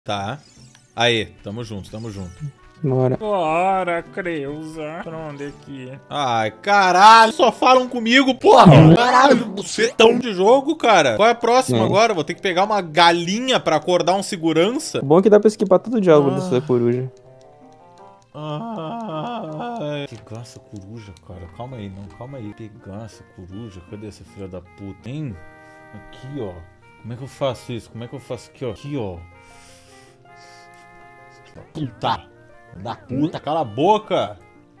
Tá. Aí, tamo junto, tamo junto. Bora. Bora, Creuza. Pra onde aqui? Ai, caralho, só falam comigo, porra! Caralho, bucetão de jogo, cara. Qual é a próxima agora? Vou ter que pegar uma galinha pra acordar um segurança? O bom é que dá pra esquipar todo o diálogo dessa coruja. Ai. Pegar essa coruja, cara. Calma aí, não, calma aí. Pegar essa coruja? Cadê essa filha da puta, hein? Aqui, ó. Como é que eu faço isso? Como é que eu faço aqui, ó? Aqui, ó. Puta! Da puta, cala a boca!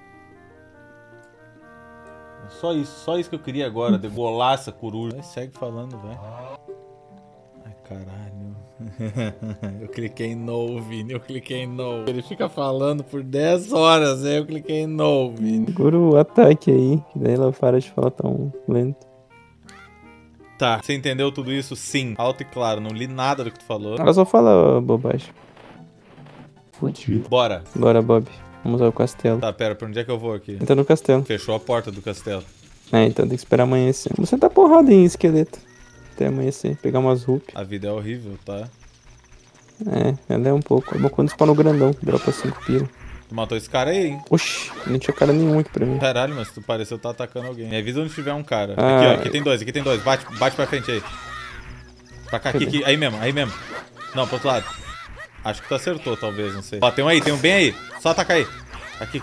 Só isso que eu queria agora, degolar essa coruja. Aí segue falando, velho. Ai, caralho. Eu cliquei em no, Vini, eu cliquei em no. Ele fica falando por 10 horas, aí eu cliquei em no, Vini. Segura o ataque aí, que daí ela para de falar tão lento. Tá, você entendeu tudo isso? Sim. Alto e claro, não li nada do que tu falou. Ela só fala bobagem. Fudido. Bora. Bora, Bob. Vamos ao castelo. Tá, pera, pra onde é que eu vou aqui? Entra no castelo. Fechou a porta do castelo. É, então tem que esperar amanhecer. Você tá porrada em esqueleto. Até amanhecer. Pegar umas rupias. A vida é horrível, tá? É, ela é um pouco. É bom quando spawna o grandão. Dropa 5 pila. Tu matou esse cara aí, hein? Oxi, não tinha cara nenhum aqui pra mim. Caralho, mas tu pareceu tá atacando alguém. Me avisa onde tiver um cara. Ah. Aqui, ó. Aqui tem dois, aqui tem dois. Bate pra frente aí. Pra cá, aqui. Aí mesmo, aí mesmo. Não, pro outro lado. Acho que tu acertou, talvez, não sei. Ó, tem um aí, tem um bem aí. Só ataca aí. Aqui.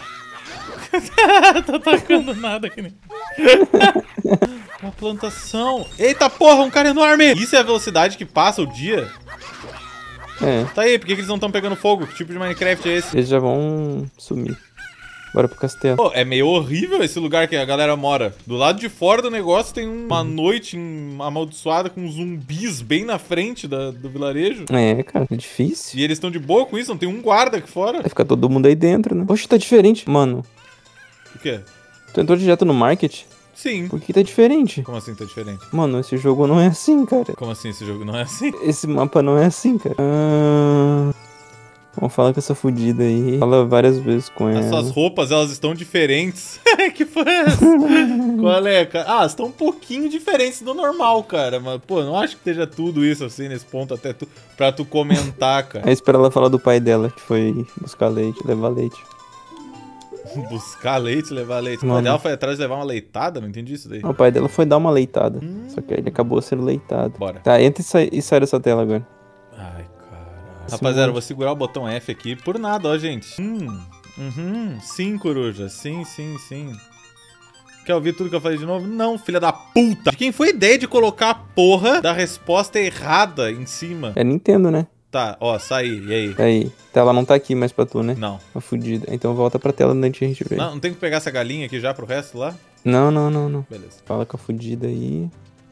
Tô atacando nada aqui, nem. Uma plantação. Eita porra, um cara enorme. Isso é a velocidade que passa o dia? É, Tá aí, por que eles não estão pegando fogo? Que tipo de Minecraft é esse? eles já vão sumir. Bora pro castelo. Pô, é meio horrível esse lugar que a galera mora. Do lado de fora do negócio tem uma noite amaldiçoada com zumbis bem na frente do vilarejo. É, cara, é difícil. E eles estão de boa com isso, não tem um guarda aqui fora. Vai ficar todo mundo aí dentro, né? Oxe, tá diferente. Mano, O quê? tu entrou direto no market? Sim. Por que tá diferente? Como assim tá diferente? Mano, esse jogo não é assim, cara. Como assim esse jogo não é assim? Esse mapa não é assim, cara. Vamos falar com essa fudida aí. Fala várias vezes com ela. As suas roupas, elas estão diferentes. Que porra é essa? Qual é, cara? Ah, estão um pouquinho diferentes do normal, cara. Mas, pô, não acho que esteja tudo isso assim nesse ponto até pra tu comentar, cara. Aí espera ela falar do pai dela, que foi buscar leite, levar leite. Buscar leite, levar leite. O pai Mano. dela foi atrás de levar uma leitada? Não entendi isso daí. O pai dela foi dar uma leitada. Só que ele acabou sendo leitado. Bora. Tá, entra e sai dessa tela agora. Ai, caralho. Esse Rapaziada, eu monte. vou segurar o botão F aqui por nada, ó, gente. Sim, coruja. Sim. Quer ouvir tudo que eu falei de novo? Não, filha da puta. De quem foi a ideia de colocar a porra da resposta errada em cima? É Nintendo, né? Tá, ó, saí. E aí? Aí. Tá, ela não tá aqui mais pra tu, né? Não. Tá fudida. Então volta pra tela onde a gente vê. Não tem que pegar essa galinha aqui já pro resto lá? Não. Beleza. Fala com a fudida aí.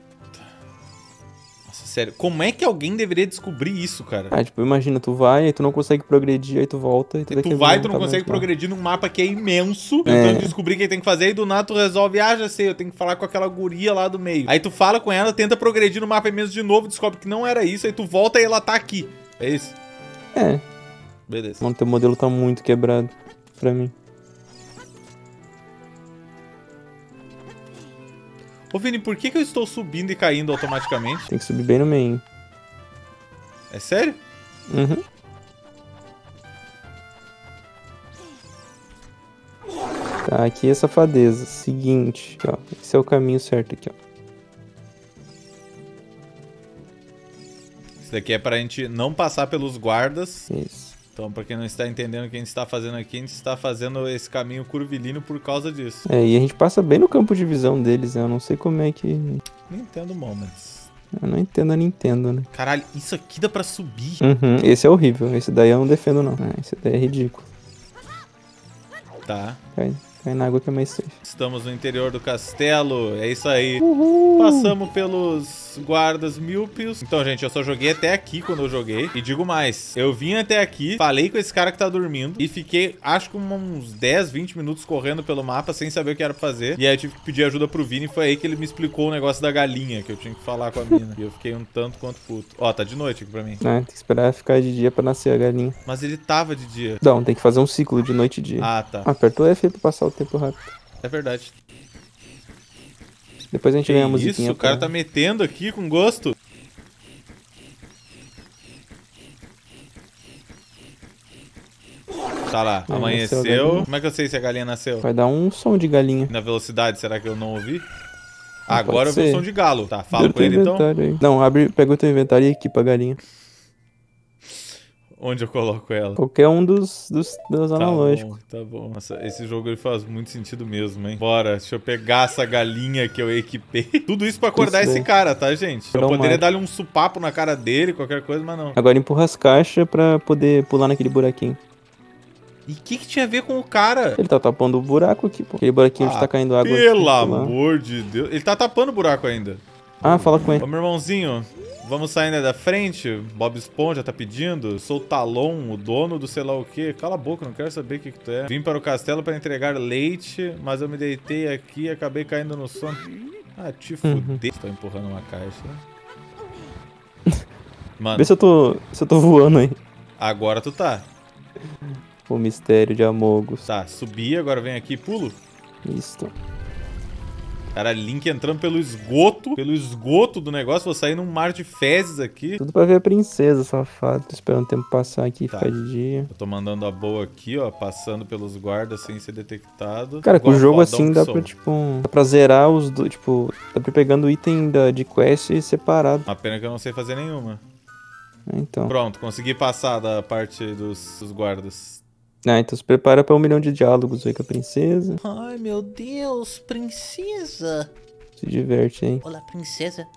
Nossa, sério. Como é que alguém deveria descobrir isso, cara? Ah, tipo, imagina, tu vai, aí tu não consegue progredir, aí tu volta e tu Tu vai, tu não consegue progredir num mapa que é imenso, tentando descobrir o que tem que fazer, e do nada tu resolve, já sei, eu tenho que falar com aquela guria lá do meio. Aí tu fala com ela, tenta progredir no mapa imenso de novo, descobre que não era isso, aí tu volta e ela tá aqui. É isso? É. Beleza. Mano, teu modelo tá muito quebrado pra mim. Ô Vini, por que eu estou subindo e caindo automaticamente? Tem que subir bem no meio. É sério? Uhum. Tá, aqui é safadeza. Seguinte, ó. Esse é o caminho certo aqui, ó. Isso daqui é pra gente não passar pelos guardas. Isso. Então, pra quem não está entendendo o que a gente está fazendo aqui, a gente está fazendo esse caminho curvilíneo por causa disso. É, e a gente passa bem no campo de visão deles, né? Eu não sei como é que... Nintendo Moments. Eu não entendo a Nintendo, né? Caralho, isso aqui dá pra subir? Uhum, esse é horrível. Esse daí eu não defendo, não. Esse daí é ridículo. Tá. Cai na água que é mais safe. Estamos no interior do castelo, é isso aí. Uhul! Passamos pelos guardas míopes. Então, gente, eu só joguei até aqui quando eu joguei. E digo mais, eu vim até aqui, falei com esse cara que tá dormindo e fiquei, acho que uns 10, 20 minutos correndo pelo mapa sem saber o que era pra fazer. E aí eu tive que pedir ajuda pro Vini e foi aí que ele me explicou o negócio da galinha, que eu tinha que falar com a mina. E eu fiquei um tanto quanto puto. Ó, tá de noite aqui pra mim. Tem que esperar ficar de dia pra nascer a galinha. Mas ele tava de dia. Não, tem que fazer um ciclo de noite e dia. Ah, tá. Aperta o F pra passar o tempo rápido. É verdade. Depois a gente Que ganha a musiquinha. isso, o cara tá metendo aqui com gosto. Tá lá, Aí, amanheceu. nasceu a galinha. Como é que eu sei se a galinha nasceu? Vai dar um som de galinha. Na velocidade, será que eu não ouvi? Não, Agora eu pode vi o ser. som de galo. Tá, fala Abre com teu ele então. inventário aí. Não, pega o teu inventário e equipa a galinha. Onde eu coloco ela? Qualquer um dos Tá analógicos. bom, tá bom. Nossa, esse jogo ele faz muito sentido mesmo, hein? Bora, deixa eu pegar essa galinha que eu equipei. Tudo isso pra acordar Isso esse daí. cara, tá, gente? Eu Acordar o poderia Mario. dar-lhe um supapo na cara dele, qualquer coisa, mas não. Agora empurra as caixas pra poder pular naquele buraquinho. E o que tinha a ver com o cara? Ele tá tapando o buraco aqui, pô. Aquele buraquinho onde tá caindo água. Pelo Lá. amor de Deus. Ele tá tapando o buraco ainda. Ah, fala com ele. Ô, meu irmãozinho, vamos saindo da frente? Bob Esponja tá pedindo. Sou o Talon, o dono do sei lá o quê. Cala a boca, não quero saber o que tu é. Vim para o castelo para entregar leite, mas eu me deitei aqui e acabei caindo no sono. Ah, te fuder. Tô empurrando uma caixa. Mano, Vê se eu tô voando aí. agora tu tá. O mistério de Amogus. Tá, subi, agora vem aqui e pulo. Isso. Cara, Link entrando pelo esgoto do negócio. Vou sair num mar de fezes aqui. Tudo pra ver a princesa, safado. Tô esperando o tempo passar aqui e Tá. ficar de dia. Eu tô mandando a boa aqui, ó, passando pelos guardas sem ser detectado. Cara, com o Igual jogo fodão assim que dá sou. pra, tipo... Dá pra zerar os dois, tipo... Dá pra ir pegando item de quest separado. Uma pena que eu não sei fazer nenhuma. Então... Pronto, consegui passar da parte dos guardas. Ah, então se prepara pra 1 milhão de diálogos aí com a princesa. Ai, meu Deus, princesa. Se diverte, hein? Olá, princesa.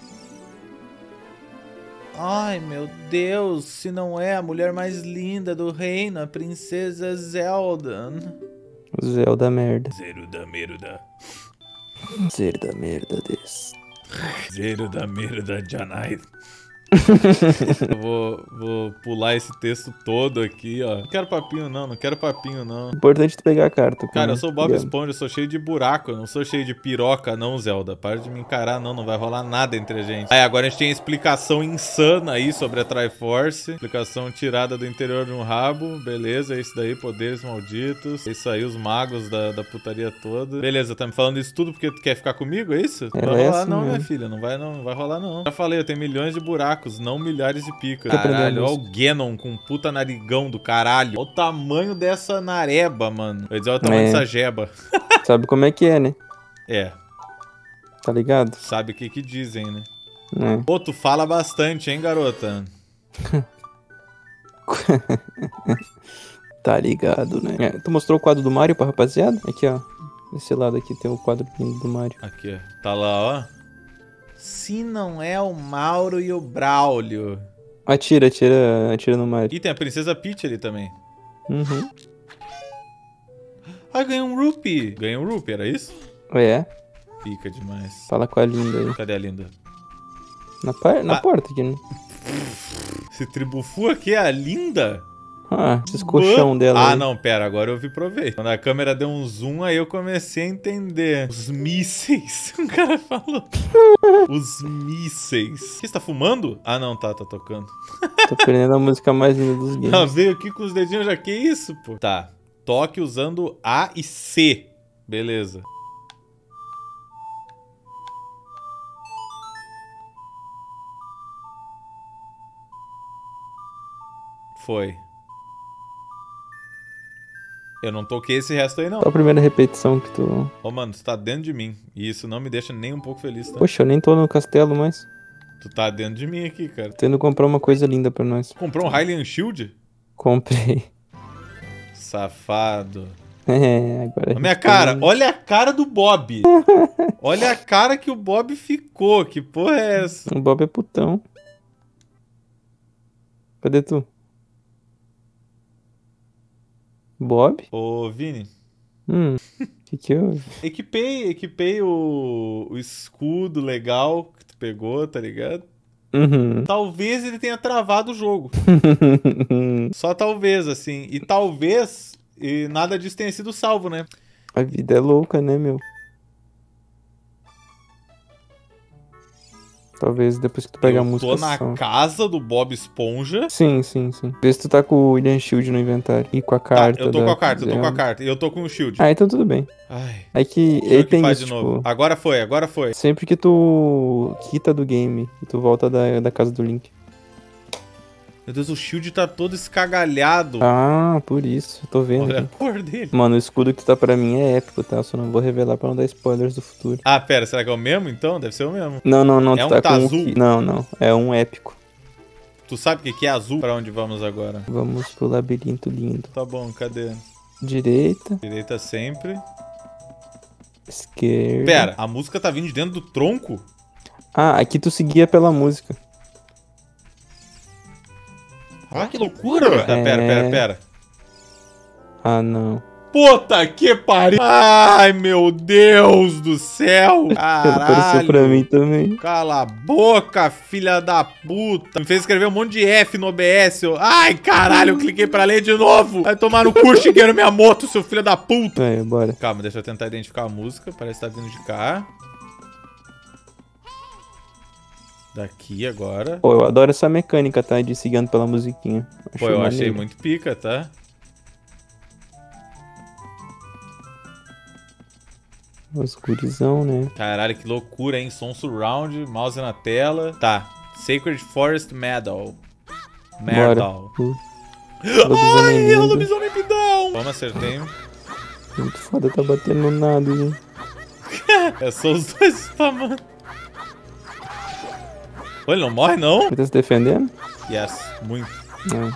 Ai, meu Deus, se não é a mulher mais linda do reino, a princesa Zelda. O Zelda merda. Zero da merda. Zelda merda desse. Zero da merda, Janai. Eu vou pular esse texto todo aqui, ó. Não quero papinho não, não quero papinho não. Importante tu pegar a carta. Cara, eu sou o Bob Esponja, eu sou cheio de buraco, eu não sou cheio de piroca não, Zelda. Para de me encarar não, não vai rolar nada entre a gente. Aí, agora a gente tem a explicação insana aí sobre a Triforce. Explicação tirada do interior de um rabo. Beleza, é isso daí, poderes malditos. É isso aí, os magos da putaria toda. Beleza, tá me falando isso tudo porque tu quer ficar comigo, é isso? Não vai rolar assim não, minha mesmo. filha, não vai rolar não. Já falei, eu tenho milhões de buracos, não milhares de picas. Quer aprender a Caralho, olha música? o Ganon com um puta narigão do caralho. Olha o tamanho dessa nareba, mano. Eu ia dizer, olha o tamanho É. dessa jeba. Sabe como é que é, né? É, Tá ligado? sabe o que dizem, né? É. Pô, tu fala bastante, hein, garota? Tá ligado, né? Tu mostrou o quadro do Mario pra rapaziada? Aqui, ó. Desse lado aqui tem o quadro do Mario. Aqui, ó. Tá lá, ó. Se não é o Mauro e o Braulio. Atira no Mario. E tem a Princesa Peach ali também. Uhum. Ah, ganhei um Rupee. Ganhei um Rupee, era isso? É. Pica demais. Fala com a linda aí. Cadê a linda? Na Ah. porta aqui, né? Esse tribufu aqui é a linda? Ah, esses colchão dela Ah, aí. não, pera, agora eu vi proveito. Quando a câmera deu um zoom, aí eu comecei a entender. Os mísseis. O cara falou. Os mísseis. O que, você tá fumando? Ah, não, tá tocando. Tô aprendendo a música mais linda dos Ela games. veio aqui com os dedinhos já, que isso, pô? Tá, toque usando A e C. Beleza. Foi. Eu não toquei esse resto aí, não. Só a primeira repetição que tu... Ô, mano, tu tá dentro de mim. E isso não me deixa nem um pouco feliz, tá? Poxa, eu nem tô no castelo mais. Tu tá dentro de mim aqui, cara. Tô indo comprar uma coisa linda pra nós. Comprou um Hylian Shield? Comprei. Safado. É, agora... A minha cara, olha a cara do Bob. Olha a cara que o Bob ficou. Que porra é essa? O Bob é putão. Cadê tu? Bob? Ô, Vini. Que houve? Equipei o escudo legal que tu pegou, tá ligado? Uhum. Talvez ele tenha travado o jogo. Só talvez, assim. E talvez nada disso tenha sido salvo, né? A vida é louca, né, meu? Talvez depois que tu pegar a Eu música. tô na casa do Bob Esponja. Sim. Vê se tu tá com o William Shield no inventário. E com a carta. Tá, eu tô com a carta, Zelda. E eu tô com o shield. Ah, então tudo bem. Ai, É que deixa eu ele tem faz isso, de tipo... novo. Agora foi. Sempre que tu quita do game e tu volta da casa do Link. Meu Deus, o shield tá todo escagalhado. Ah, por isso. Eu tô vendo Olha a aqui. cor dele. Mano, o escudo que tá pra mim é épico, tá? Eu só não vou revelar pra não dar spoilers do futuro. Ah, pera, será que é o mesmo então? Deve ser o mesmo. Não, não, não. É Tu um tá com o Tazul? que... Não, não. É um épico. Tu sabe o que é azul? Pra onde vamos agora? Vamos pro labirinto lindo. Tá bom, cadê? Direita, Direita sempre. esquerda. Pera, a música tá vindo de dentro do tronco? Ah, aqui tu seguia pela música. Ah, que loucura! Tá, pera. Ah, não. Puta que pariu! Ai, meu Deus do céu! Apareceu pra mim Caralho! também. Cala a boca, filha da puta! Me fez escrever um monte de F no OBS. Ai, caralho, eu cliquei pra ler de novo! Vai tomar no cu, Shigeru Miyamoto, seu filho da puta! É, bora. Calma, deixa eu tentar identificar a música. Parece que tá vindo de cá. Daqui agora. Pô, eu adoro essa mecânica, tá? De seguindo pela musiquinha. Pô, eu achei maneiro. muito pica, tá? Os gurizão, né? Caralho, que loucura, hein? Som surround, mouse na tela. Tá. Sacred Forest Medal. Medal. Lobisomem Ai, é o lindo. lobisomem pidão! Vamos, acertei. Muito foda, tá batendo no nada, gente. É só os dois spamando. Pô, ele não morre, não? Ele tá se defendendo? Yes, muito. Não.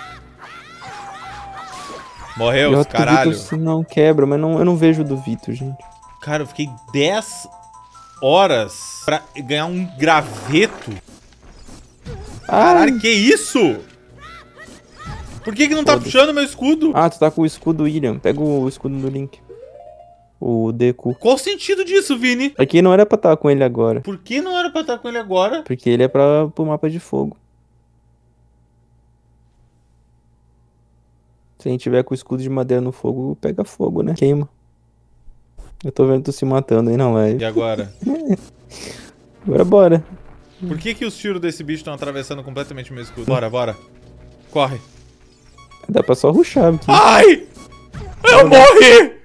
Morreu, E outro caralho. Vitor, se não quebra, mas não, eu não vejo o do Vitor, gente. Cara, eu fiquei 10 horas pra ganhar um graveto. Caralho, que isso? Por que não tá puxando meu escudo? Ah, tu tá com o escudo William. Pega o escudo do Link. O Deku. Qual o sentido disso, Vini? Aqui não era pra estar com ele agora. Por que não era pra estar com ele agora? Porque ele é pro mapa de fogo. Se a gente tiver com o escudo de madeira no fogo, pega fogo, né? Queima. Eu tô vendo tu se matando aí na live. E agora? Agora bora. Por que os tiros desse bicho estão atravessando completamente o meu escudo? Bora, bora. Corre. Dá pra só rushar aqui. Ai! Eu morri!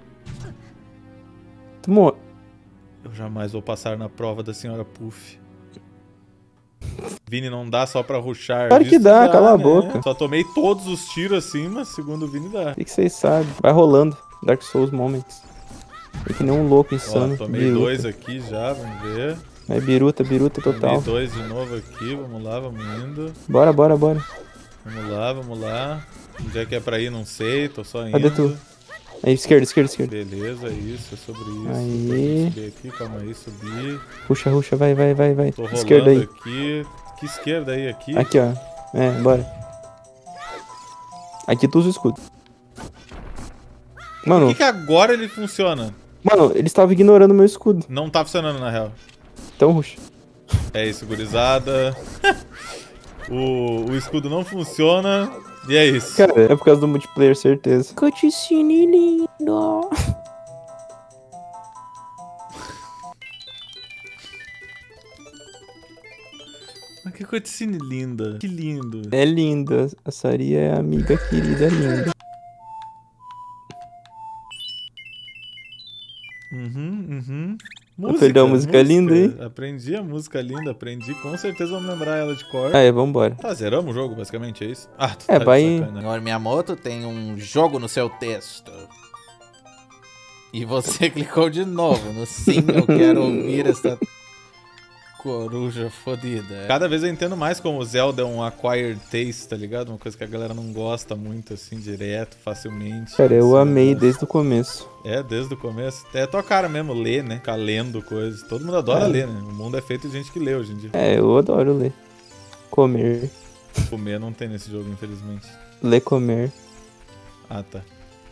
Tu morre. Eu jamais vou passar na prova da senhora Puff. Vini, não dá só pra rushar. Claro que Isso dá, cala a boca. Só tomei todos os tiros assim, mas segundo o Vini dá. O que vocês sabem? Vai rolando. Dark Souls Moments. É que nem um louco insano. Ó, tomei Biruta. 2 aqui já, vamos ver. É biruta total. Tomei 2 de novo aqui, vamos lá, vamos indo. Bora. Vamos lá. Onde é que é pra ir, não sei, tô só indo. Cadê tu? Aí, esquerda. Beleza, isso, é sobre isso. Aí. Subir aqui, calma aí, subir. Ruxa, vai. Tô rolando Esquerda aí. aqui. Que esquerda aí, aqui? Aqui, ó. É, bora. Aqui tu usa o escudo. Por Mano, que agora ele funciona? eles estavam ignorando o meu escudo. Não tá funcionando, na real. Então, ruxa. É isso, gurizada. o escudo não funciona. E é isso. Cara, é por causa do multiplayer, certeza. Cutscene lindo. Mas que cutscene linda. Que lindo. É linda. A Sari é amiga querida, linda. Aprendeu a música linda aí? Aprendi a música linda, aprendi. Com certeza vamos lembrar ela de cor. Vambora. Tá, zeramos o jogo, basicamente, é isso? Ah, tu É, tá vai- de sacanagem. Senhor Miyamoto tem um jogo no seu texto. E você clicou de novo no sim, eu quero ouvir essa coruja fodida. Cada vez eu entendo mais como o Zelda é um acquired taste, tá ligado? Uma coisa que a galera não gosta muito, assim, direto, facilmente. Cara, eu Esse amei negócio. desde o começo. É, desde o começo. É tua cara mesmo, ler, né? Ficar lendo coisas. Todo mundo adora ler, né? O mundo é feito de gente que lê hoje em dia. É, eu adoro ler. Comer. Comer não tem nesse jogo, infelizmente. Ler, comer. Ah, tá.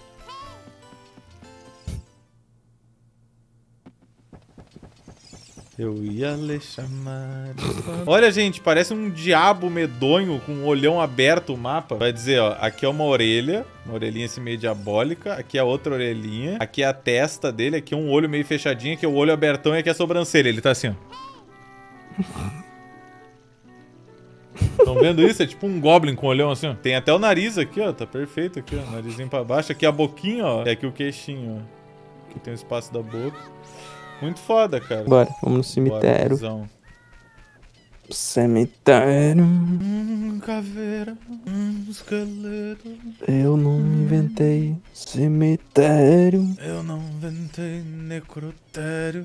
Eu ia lhe chamar. Olha, gente, parece um diabo medonho com um olhão aberto o mapa. Vai dizer, ó, aqui é uma orelha assim meio diabólica. Aqui é outra orelhinha. Aqui é a testa dele. Aqui é um olho meio fechadinho. Aqui é o olho abertão e aqui é a sobrancelha. Ele tá assim, ó. Estão vendo isso? É tipo um goblin com olhão assim, ó. Tem até o nariz aqui, ó. Tá perfeito aqui, ó. Narizinho pra baixo. Aqui a boquinha, ó. E aqui o queixinho, ó. Aqui tem o espaço da boca. Muito foda, cara. Bora, vamos no cemitério. Borazão. Cemitério. Caveira, esqueleto. Eu não inventei cemitério. Eu não inventei necrotério.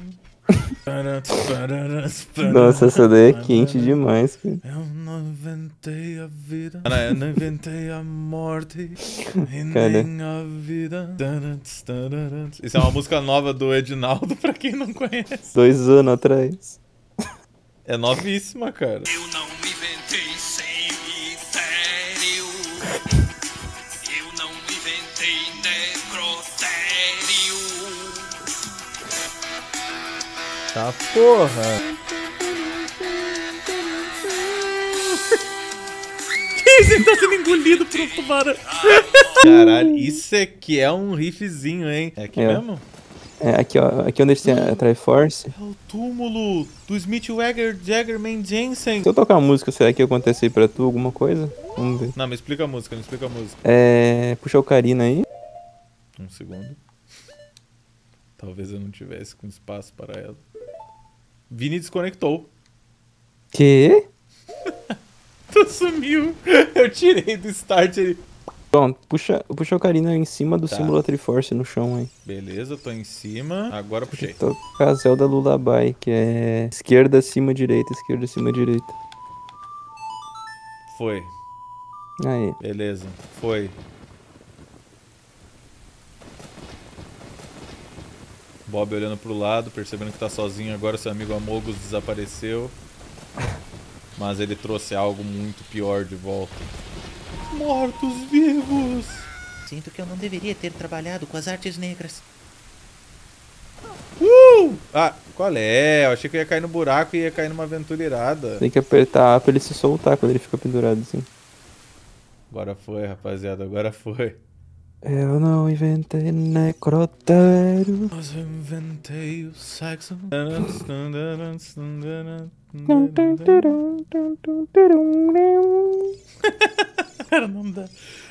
Nossa, essa daí é quente demais, cara. Eu não inventei a vida. Eu não inventei a morte. E Cara. nem a vida. Isso é uma música nova do Edinaldo, pra quem não conhece. 2 anos atrás. É novíssima, cara. Eu não inventei cemitério. Eu não inventei necrotério. Tá porra. Ele tá sendo engolido por um tubarão. Caralho, isso aqui é um riffzinho, hein? É aqui mesmo? É, aqui, ó. Aqui onde tem a Triforce. É o túmulo do Smith Jaggerman Jensen. Se eu tocar a música, será que acontece aí pra tu alguma coisa? Vamos ver. Não, me explica a música, me explica a música. Puxa o Ocarina aí. Um segundo. Talvez eu não tivesse com espaço para ela. Vini desconectou. Que? Tu sumiu. Eu tirei do start ele. Pronto, puxa o Ocarina em cima do Tá. símbolo da Triforce no chão aí. Beleza, tô em cima. Agora puxei. Toca a Zelda Lullaby, que é esquerda, cima, direita, esquerda, cima, direita. Foi. Aí. Beleza, foi. Bob olhando pro lado, percebendo que tá sozinho agora, seu amigo Amogus desapareceu. Mas ele trouxe algo muito pior de volta. Mortos-vivos! Sinto que eu não deveria ter trabalhado com as artes negras. Ah, qual é? Eu achei que eu ia cair no buraco e ia cair numa aventura irada. Tem que apertar A pra ele se soltar quando ele fica pendurado assim. Agora foi, rapaziada, agora foi. Eu não inventei necrotério. Mas eu inventei o sexo. Cara, não dá.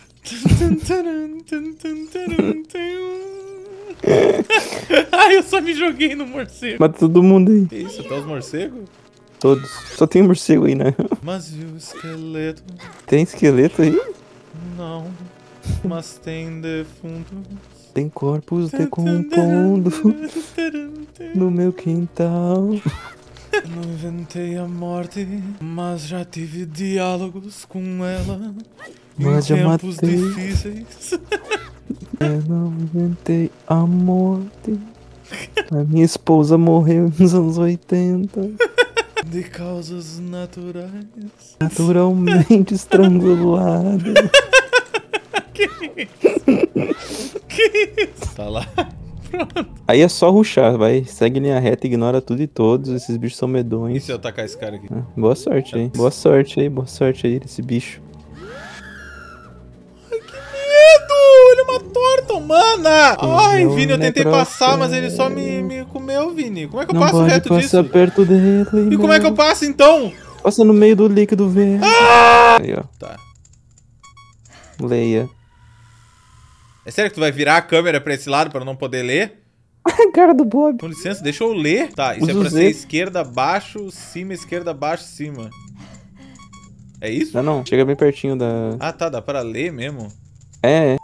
Ai, eu só me joguei no morcego. Mata todo mundo aí. Que isso, até os morcegos? Todos. Só tem morcego aí, né? Mas e o esqueleto? Tem esqueleto aí? Não. Mas tem defuntos. Tem corpos decompondo no meu quintal. Eu não inventei a morte, mas já tive diálogos com ela. Mas já em tempos matei. difíceis. Eu não inventei a morte. A minha esposa morreu nos anos 80. De causas naturais. Naturalmente estrangulada. Tá lá. Aí é só rushar, vai. Segue linha reta, ignora tudo e todos. Esses bichos são E medonhos. se eu tacar esse cara aqui? Ah, boa sorte aí. Boa sorte aí, boa sorte aí desse bicho. Medo! Ele é uma torta humana! Ai, é um Vini, eu tentei necrofério. passar, mas ele só me comeu, Vini. Como é que eu Não passo pode reto passar disso? perto dele. E como é que eu passo então? Passa no meio do líquido verde. Aí, ó. Tá. Leia. É sério que tu vai virar a câmera pra esse lado pra eu não poder ler? A cara do Bob. Com licença, deixa eu ler. Tá, isso Usa é o pra Z. ser esquerda, baixo, cima, esquerda, baixo, cima. É isso? Não, não. Chega bem pertinho da... Ah, tá, dá pra ler mesmo. É.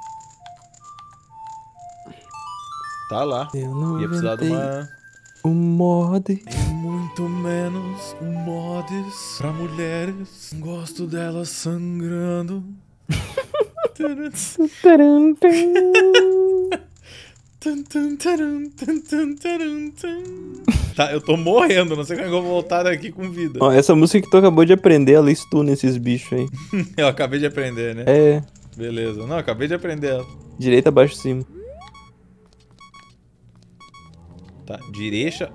Tá lá. Eu não Ia precisar de inventei uma... o mod. E muito menos mods pra mulheres. Gosto delas sangrando. Taran, Tá, eu tô morrendo, não sei como é que eu vou voltar daqui com vida. Ó, essa música que tu acabou de aprender, ela stuna esses bichos aí. Eu acabei de aprender, né? É. Beleza. Não, eu acabei de aprender ela. Direita, baixo, cima. Tá, direita.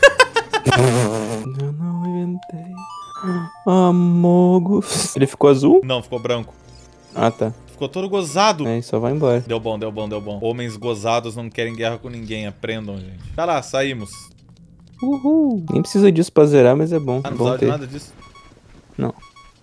Eu não inventei. Amogus. Ele ficou azul? Não, ficou branco. Ah, tá. Ficou todo gozado. Aí só vai embora. Deu bom, deu bom, deu bom. Homens gozados não querem guerra com ninguém, aprendam, gente. Tá lá, saímos. Uhul. Nem precisa disso pra zerar, mas é bom. Ah, não Bom precisava de ter. nada disso? Não.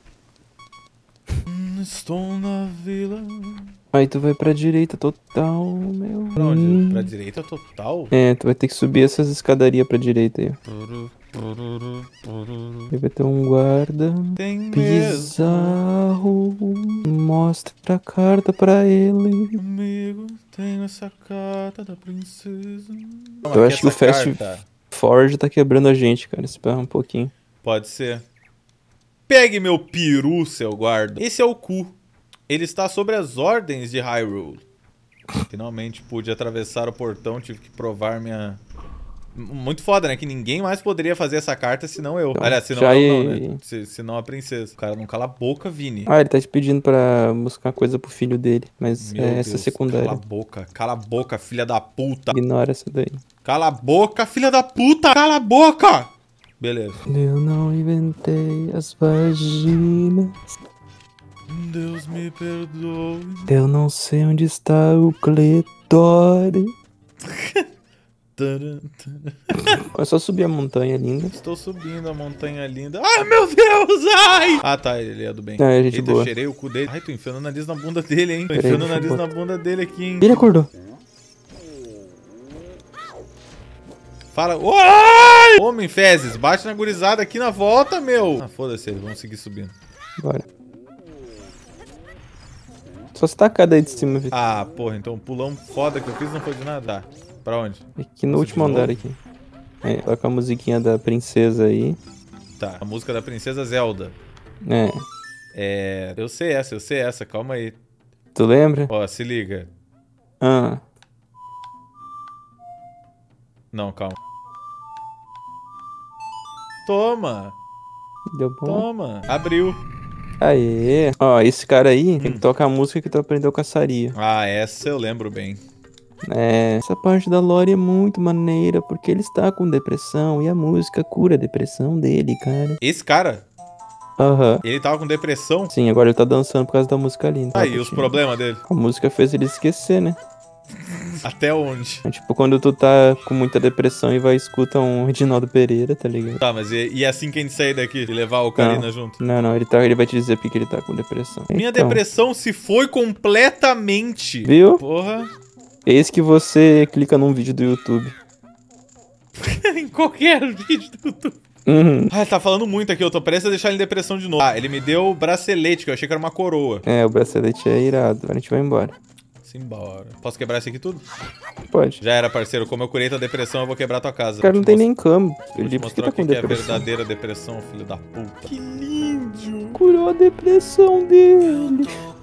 Estou na vila. Aí tu vai pra direita total, meu. Pra onde? Pra direita total? É, tu vai ter que subir essas escadarias pra direita aí, ó. Turu, Ele vai ter um guarda. Tem mesmo. Bizarro. Mostra a carta pra ele. Amigo, tenho essa carta da princesa. Eu acho que o Fast carta. Forge tá quebrando a gente, cara. Espera um pouquinho. Pode ser. Pegue meu peru, seu guarda. Esse é o cu. Ele está sobre as ordens de Hyrule. Finalmente pude atravessar o portão, tive que provar minha... Muito foda, né? Que ninguém mais poderia fazer essa carta senão eu. Então, Aliás, senão já eu não, e- né? Senão a princesa. O cara não cala a boca, Vini. Ah, ele tá te pedindo pra buscar coisa pro filho dele. Mas Meu essa é Deus, secundária. cala a boca, filha da puta. Ignora essa daí. Cala a boca, filha da puta. Cala a boca. Beleza. Eu não inventei as vaginas. Deus me perdoe. Eu não sei onde está o clitóris. É só subir a montanha linda. Estou subindo a montanha linda. Ai, meu Deus, ai! Ah, tá, ele é do bem. É, gente Eita, boa. cheirei o cu dele. Ai, tô enfiando o nariz na bunda dele, hein? Tô Peraí, enfiando o deixa eu nariz na botar. bunda dele aqui, hein? Ele acordou. Fala. Oi! Homem, fezes, bate na gurizada aqui na volta, meu. Ah, foda-se, eles vão seguir subindo. Bora. Só se tacar daí de cima, Vitor. Ah, porra, então o pulão foda que eu fiz não foi de nada. Tá. Pra onde? Aqui no Você último de novo? andar aqui. É, coloca a musiquinha da princesa aí. Tá, a música da princesa Zelda. É. É. Eu sei essa, calma aí. Tu lembra? Ó, se liga. Ah. Não, calma. Toma! Deu bom. Toma! Abriu. Aê. Ó, esse cara aí tem que tocar a música que tu aprendeu com a Saria. Ah, essa eu lembro bem. É, essa parte da Lore é muito maneira, porque ele está com depressão e a música cura a depressão dele, cara. Esse cara, Aham. ele tava com depressão. Sim, agora ele tá dançando por causa da música linda. Aí, os problemas dele? A música fez ele esquecer, né? Até onde? É tipo quando tu tá com muita depressão e vai escutar um Reginaldo Pereira, tá ligado? Tá, mas e assim que a gente sair daqui? E levar o Karina junto? Não, ele vai te dizer porque ele tá com depressão. Minha Então, depressão se foi completamente. Viu? Porra. Eis que você clica num vídeo do YouTube. Em qualquer vídeo do YouTube. Uhum. Ah, ele tá falando muito aqui, eu tô prestes a deixar ele em depressão de novo. Ah, ele me deu o bracelete, que eu achei que era uma coroa. É, o bracelete é irado. Agora a gente vai embora. Simbora. Posso quebrar isso aqui tudo? Pode. Já era, parceiro. Como eu curei tua depressão, eu vou quebrar tua casa. O cara não tem nem cama. Vou Ele te por que mostrar tá o que com que é a depressão? verdadeira depressão, filho da puta. Que lindo! Curou a depressão dele.